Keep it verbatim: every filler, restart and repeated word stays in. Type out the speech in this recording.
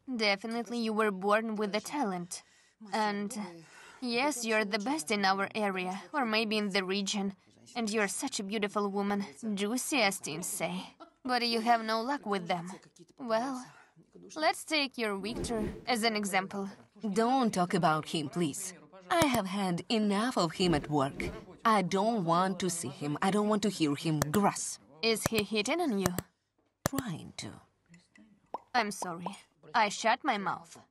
Definitely you were born with the talent. And yes, you're the best in our area, or maybe in the region. And you're such a beautiful woman, juicy as teens say. But you have no luck with them. Well, let's take your Victor as an example. Don't talk about him, please. I have had enough of him at work. I don't want to see him. I don't want to hear him gross. Is he hitting on you? Trying to. I'm sorry. I shut my mouth.